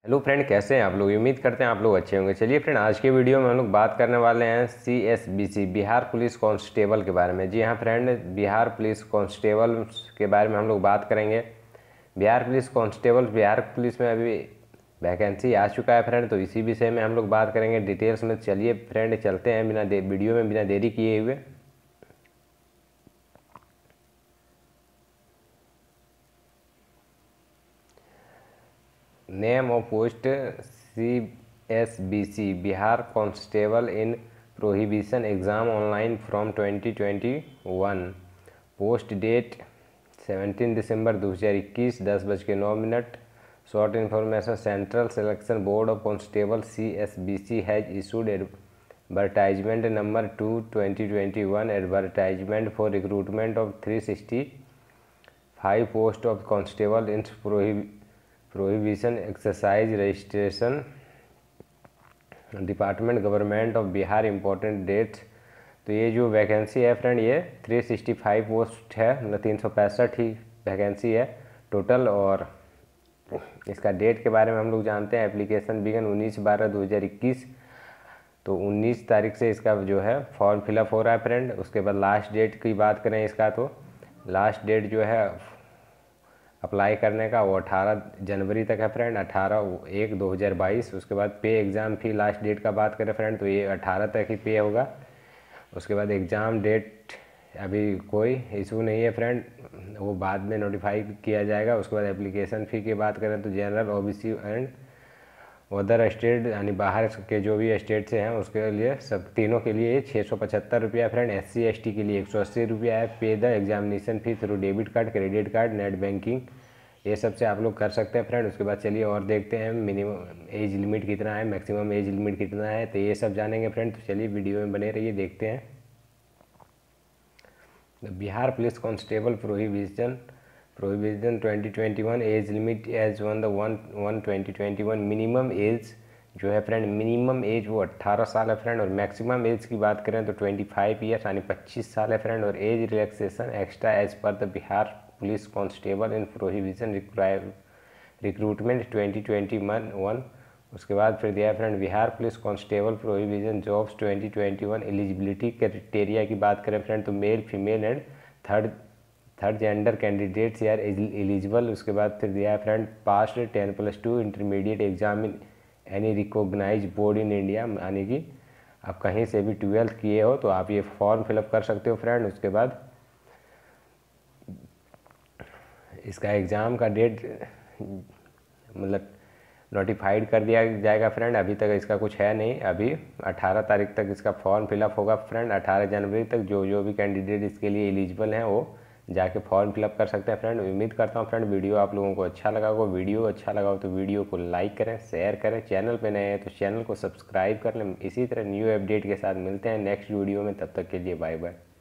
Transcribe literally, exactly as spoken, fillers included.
Hello friend, कैसे हैं आप लोग। उम्मीद करते हैं आप लोग अच्छे होंगे। चलिए फ्रेंड, आज के वीडियो में हम लोग बात करने वाले हैं C S B C Bihar police constable के बारे में। जी हाँ फ्रेंड, बिहार पुलिस कांस्टेबल के बारे में हम लोग बात करेंगे। Bihar police constable, Bihar police में अभी वैकेंसी आ चुका है फ्रेंड, तो इसी विषय में हम लोग बात करेंगे डिटेल्स में। चलिए फ्रेंड, चलते हैं बिना वीडियो में बिना देरी किए हुए। Name of post C S B C Bihar constable in prohibition exam online from twenty twenty one. Post date seventeen दिसंबर दो हज़ार इक्कीस, दस बज के नौ मिनट। Short information, central selection board of constable C S B C has issued advertisement number two twenty twenty one advertisement for recruitment of three sixty five post of constable in prohibition exercise registration department government of Bihar important dates. तो ये जो vacancy है friend, ये तीन सौ पैंसठ post है, मतलब तीन सौ पैंसठ ही वैकेंसी है टोटल। और इसका डेट के बारे में हम लोग जानते हैं। एप्लीकेशन बिगन उन्नीस बारह दो हज़ार इक्कीस, तो उन्नीस तारीख से इसका जो है फॉर्म फिलअप हो रहा है फ्रेंड। उसके बाद लास्ट डेट की बात करें इसका, तो लास्ट डेट जो है अप्लाई करने का वो अठारह जनवरी तक है फ्रेंड, अठारह एक दो हज़ार बाईस। उसके बाद पे एग्ज़ाम फी लास्ट डेट का बात करें फ्रेंड, तो ये अठारह तक ही पे होगा। उसके बाद एग्ज़ाम डेट अभी कोई इशू नहीं है फ्रेंड, वो बाद में नोटिफाई किया जाएगा। उसके बाद एप्लीकेशन फ़ी की बात करें तो general, O B C and other state, यानी बाहर के जो भी स्टेट से हैं उसके लिए, सब तीनों के लिए छः सौ पचहत्तर रुपया friend. S C S T के लिए एक सौ अस्सी रुपया है। Pay the examination fee through debit card, credit card, net banking, ये सब से आप लोग कर सकते हैं फ्रेंड। उसके बाद चलिए और देखते हैं मिनिमम एज लिमिट कितना है, मैक्सिमम एज लिमिट कितना है, तो ये सब जानेंगे फ्रेंड। तो चलिए वीडियो में बने रहिए, देखते हैं। Bihar police constable prohibition prohibition twenty twenty one age limit age on the one one twenty twenty one. Minimum age जो है फ्रेंड, मिनिमम एज वो अट्ठारह साल है फ्रेंड। और मैक्सिमम एज की बात करें तो पच्चीस ईयर्स यानी पच्चीस साल है फ्रेंड। और एज रिलैक्सेशन एक्स्ट्रा एज पर the Bihar police constable in prohibition recruitment twenty twenty one. उसके बाद फिर दिया है friend Bihar police constable prohibition jobs twenty twenty one. Eligibility criteria की बात करें फ्रेंड, तो male, female and third third gender candidates यार एलिजिबल। उसके बाद फिर दिया है friend passed ten plus two intermediate exam in any recognise board in India, यानी कि आप कहीं से भी ट्वेल्थ किए हो तो आप ये फॉर्म फिलअप कर सकते हो फ्रेंड। उसके बाद इसका एग्ज़ाम का डेट मतलब नोटिफाइड कर दिया जाएगा फ्रेंड। अभी तक इसका कुछ है नहीं, अभी अठारह तारीख तक इसका फॉर्म फिलअप होगा फ्रेंड। अठारह जनवरी तक जो जो भी कैंडिडेट इसके लिए एलिजिबल हैं वो जाके फॉर्म फिलअप कर सकते हैं फ्रेंड। उम्मीद करता हूँ फ्रेंड वीडियो आप लोगों को अच्छा लगा होगा। वीडियो अच्छा लगा हो तो वीडियो को लाइक करें, शेयर करें। चैनल पे नए हैं तो चैनल को सब्सक्राइब कर लें। इसी तरह न्यू अपडेट के साथ मिलते हैं नेक्स्ट वीडियो में, तब तक के लिए बाय बाय।